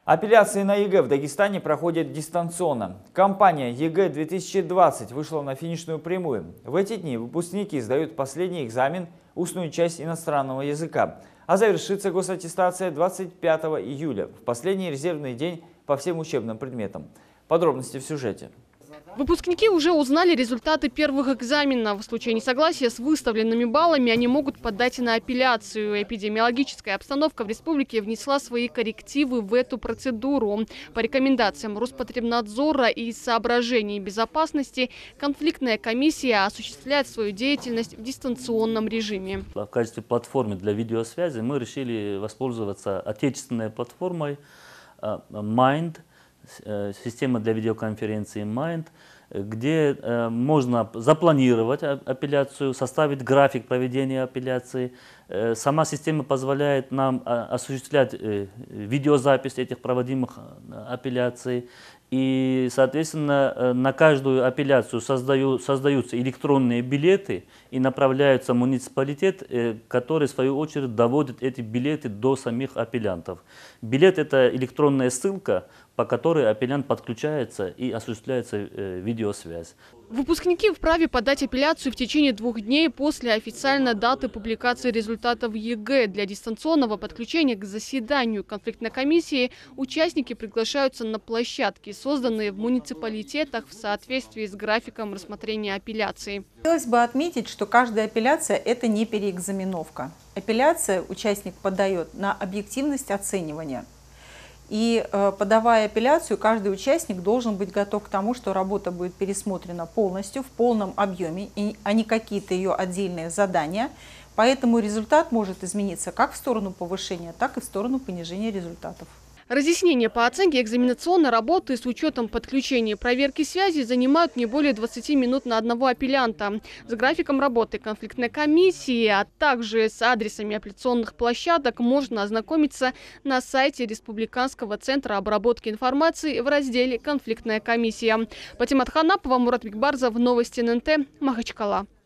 Апелляции на ЕГЭ в Дагестане проходят дистанционно. Компания ЕГЭ-2020 вышла на финишную прямую. В эти дни выпускники сдают последний экзамен, устную часть иностранного языка. А завершится госаттестация 25 июля, в последний резервный день по всем учебным предметам. Подробности в сюжете. Выпускники уже узнали результаты первых экзаменов. В случае несогласия с выставленными баллами они могут подать на апелляцию. Эпидемиологическая обстановка в республике внесла свои коррективы в эту процедуру. По рекомендациям Роспотребнадзора и из соображений безопасности конфликтная комиссия осуществляет свою деятельность в дистанционном режиме. В качестве платформы для видеосвязи мы решили воспользоваться отечественной платформой Mind. Система для видеоконференции Mind, где можно запланировать апелляцию, составить график проведения апелляции. Сама система позволяет нам осуществлять видеозапись этих проводимых апелляций. И, соответственно, на каждую апелляцию создаются электронные билеты и направляются в муниципалитет, который, в свою очередь, доводит эти билеты до самих апеллянтов. Билет – это электронная ссылка, по которой апеллянт подключается и осуществляется видеосвязь. Выпускники вправе подать апелляцию в течение 2 дней после официальной даты публикации результатов ЕГЭ. Для дистанционного подключения к заседанию конфликтной комиссии участники приглашаются на площадки, созданные в муниципалитетах в соответствии с графиком рассмотрения апелляции. Хотелось бы отметить, что каждая апелляция – это не переэкзаменовка. Апелляция участник подает на объективность оценивания. И подавая апелляцию, каждый участник должен быть готов к тому, что работа будет пересмотрена полностью, в полном объеме, а не какие-то ее отдельные задания. Поэтому результат может измениться как в сторону повышения, так и в сторону понижения результатов. Разъяснения по оценке экзаменационной работы с учетом подключения и проверки связи занимают не более 20 минут на одного апеллянта. С графиком работы конфликтной комиссии, а также с адресами апелляционных площадок можно ознакомиться на сайте Республиканского центра обработки информации в разделе «Конфликтная комиссия». Патимат Ханапова, Мурат Бекбарзов, новости ННТ, Махачкала.